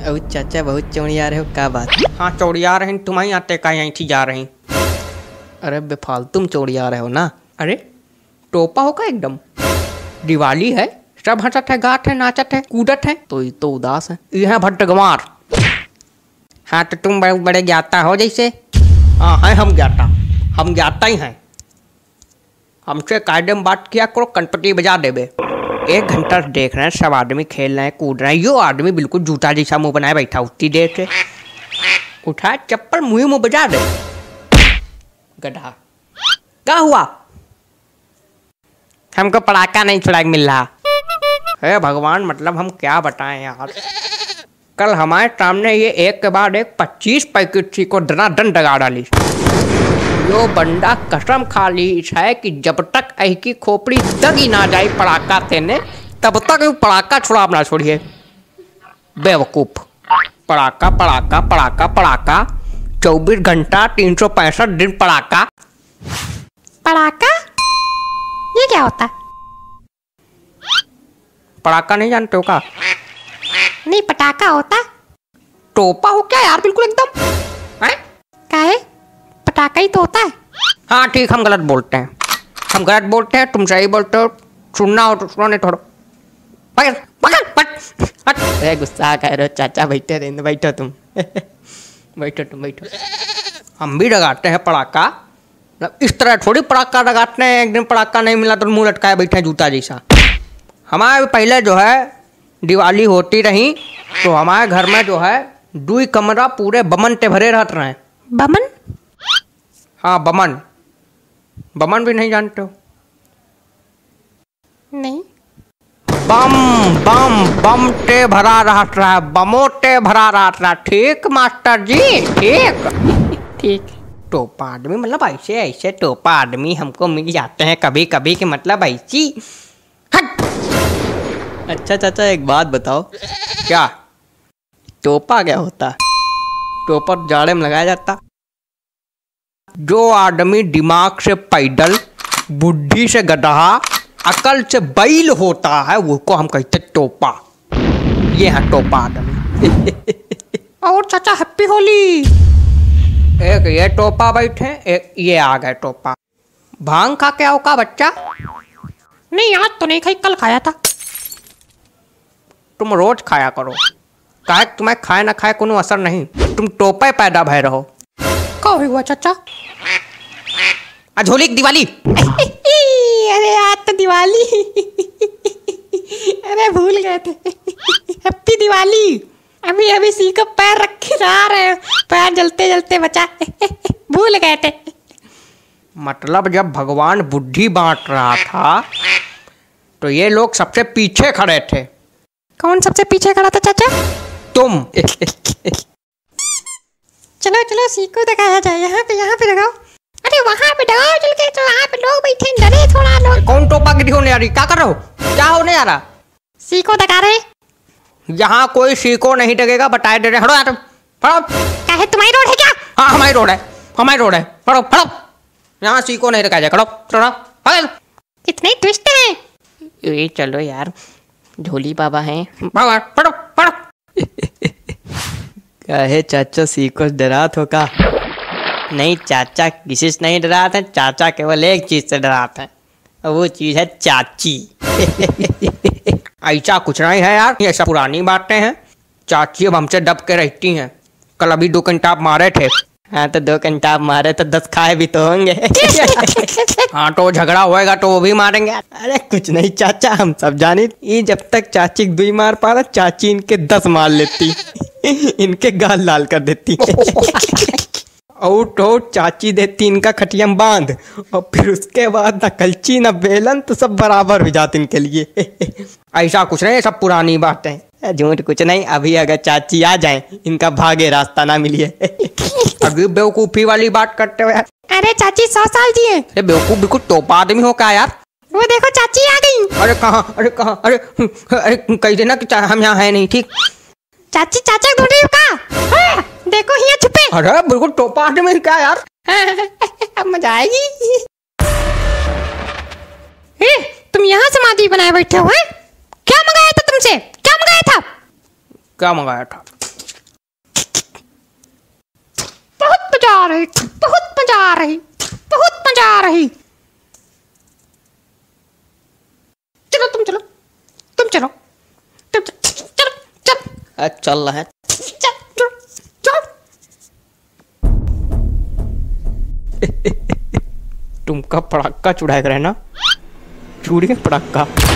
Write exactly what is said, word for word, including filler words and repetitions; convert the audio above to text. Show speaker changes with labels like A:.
A: अब चाचा बहुत चौड़िया रहे हो, क्या बात?
B: हाँ चौड़िया रहे, तुम्हारी आते का यहीं थी जा रही।
A: अरे बेफालतू में चौड़िया रहे हो ना।
B: अरे टोपा होगा एकदम, दिवाली है, सब हंसत है, गात है, नाचत है, कूदत है,
A: तो ये तो उदास है।
B: यह भट्टगमार। हाँ तो तुम बड़े बड़े ज्ञाता हो जैसे। हाँ है हम ज्ञाता, हम ज्ञाता ही हैं। हमसे कायदे में बात किया करो, कनपटी बजा देबे। एक घंटा से देख रहे हैं, सब आदमी खेल रहे हैं, कूद रहे हैं, यो आदमी बिल्कुल जूता जैसा मुंह बनाए बैठा उतनी देर से। उठा चप्पल मुँह मुँह बजा दे गधा। क्या हुआ? हमको पटाखा नहीं छुड़ा के मिल रहा है। भगवान मतलब हम क्या बताएं यार। कल हमारे सामने ये एक के बाद एक पच्चीस पैकेट थी को दना दन डगा डाली। यो बंदा कसम खा ली है कि जब तक ऐ की खोपड़ी दगी ना जाए पड़ाका तेने, तब तक वो पड़ाका छुड़ा ना छोड़िए। बेवकूफ। पड़ाका पड़ाका पड़ाका पड़ाका, चौबीस घंटा तीन सौ पैंसठ दिन पड़ाका।
C: पड़ाका ये क्या होता है?
B: पड़ाका नहीं जानते हो का?
C: नहीं पटाखा होता।
B: टोपा हो क्या यार बिल्कुल एकदम है?
C: क्या है? पटाखा ही तो होता है।
B: हाँ ठीक, हम गलत बोलते हैं, हम गलत बोलते हैं, तुम सही बोलते हो। सुनना हो तो सुनो, नहीं थोड़ा पकड़ पकड़ पकड़।
A: अरे गुस्सा कर रहे हो चाचा, बैठे रहने, बैठो तुम बैठो तुम बैठो।
B: हम भी लगाते हैं पड़ाका, इस तरह थोड़ी पड़ाका लगाते हैं। एक दिन पड़ाका नहीं मिला तो मुंह लटकाए बैठे जूता जैसा। हमारे पहले जो है दिवाली होती रही तो हमारे घर में जो है दुई कमरा पूरे बमन ते भरे रहते रहे।
C: बमन?
B: हाँ बमन। बमन भी नहीं जानते हो?
C: नहीं।
B: बम बम बम ते भरा रहता है, बमो ते भरा रहता है। ठीक मास्टर जी, ठीक
C: ठीक।
B: टोपा आदमी मतलब ऐसे ऐसे टोपा आदमी हमको मिल जाते हैं कभी कभी के, मतलब ऐसी। हट।
A: अच्छा चाचा एक बात बताओ,
B: क्या?
A: टोपा क्या होता?
B: टोपा जाड़े में लगाया जाता। जो आदमी दिमाग से पैदल, बुद्धि से गधा, अकल से बैल होता है, वो को हम कहते टोपा। ये है टोपा आदमी।
C: और चाचा हैप्पी होली।
B: एक ये टोपा बैठे, एक ये आ गए टोपा। भांग खा के आओ का बच्चा?
C: नहीं आज तो नहीं खाई, कल खाया था।
B: तुम रोज खाया करो, काहे तुम्हें खाए ना खाए कोनो असर नहीं, तुम टोपे पैदा भय रहो।
C: क्या हुआ चाचा?
B: आज होली की दिवाली।
C: अरे आज तो दिवाली। अरे भूल गए थे। हैप्पी दिवाली। अभी अभी सी को पैर रख के जा रहे हैं, पैर जलते जलते बचा। भूल गए थे।
B: मतलब जब भगवान बुद्धि बांट रहा था तो ये लोग सबसे पीछे खड़े थे।
C: कौन सबसे पीछे खड़ा था चाचा?
B: तुम।
C: चलो चलो सी को दिखाया जाए। यहाँ पे यहाँ पे लगाओ। अरे वहाँ पे लगाओ चल के, तो वहाँ पे लोग बैठे डरे थोड़ा लोग।
B: कौन टोपा की होने आ रही? क्या कर रहे हो? क्या होने आ रहा?
C: सी को दिखा रहे।
B: यहाँ कोई सी को नहीं लगेगा, बताए दे रहे। हटो यार, फड़ो।
C: क्या है तुम्हारी रोड है क्या?
B: हाँ हमारी रोड है, हमारी रोड है। फड़ो फड़ो, यहाँ सी को नहीं रखा जाए। खड़ो थोड़ा पकड़।
C: कितने ट्विस्ट हैं।
A: ये चलो यार, झोली बाबा हैं।
B: फड़ो फड़ो फड़ो।
A: क्या है चाचा, सीको डरा थो का?
B: नहीं चाचा किसी से नहीं डरा था, चाचा केवल एक चीज से डरा था, वो चीज है चाची। ऐसा कुछ नहीं है यार, ये सब पुरानी बातें हैं। चाची अब हमसे दब के रहती हैं। कल अभी दो कंटाप मारे थे।
A: हाँ तो दो कंटाप मारे तो दस खाए भी तो होंगे।
B: हाँ तो झगड़ा होएगा तो वो भी मारेंगे।
A: अरे कुछ नहीं चाचा, हम सब जाने, ये जब तक चाची दुई मार पा रहा, चाची इनके दस मार लेती। इनके गाल लाल कर देती। और तो चाची देती इनका खटियम बांध, और फिर उसके बाद ना कलची ना बेलन, तो सब बराबर हो जाते इनके लिए।
B: ऐसा कुछ नहीं, सब पुरानी बातें।
A: झूठ कुछ नहीं, अभी अगर चाची आ जाए, इनका भागे रास्ता ना मिलिए।
B: अभी बेवकूफी वाली बात करते हो यार।
C: अरे चाची सौ साल जी है।
B: अरे बेवकूफ बिल्कुल टोपा आदमी हो क्या यार?
C: वो देखो चाची आ गई।
B: अरे कहाँ, अरे कहाँ, अरे अरे कह देना कि हम यहाँ है नहीं। ठीक
C: चाची चाचा ढूंढ रही हो का? हाँ, देखो यहाँ छुपे।
B: अरे बिल्कुल टोपा आदमी क्या यार?
C: अब मजा आएगी। ए, तुम यहाँ समाधि बनाए बैठे हो हैं? क्या मंगाया था तुमसे? क्या मंगाया था?
B: क्या मंगाया था?
C: रही, बहुत मजा आ रही, बहुत मजा आ रही। चलो तुम चलो, तुम चलो, तुम चलो, चलो, चलो,
A: चल रहा है।
C: चलो, चलो, चलो।
A: तुमका पड़ाका चुड़ाया करे ना, चूड़ी पड़ाका।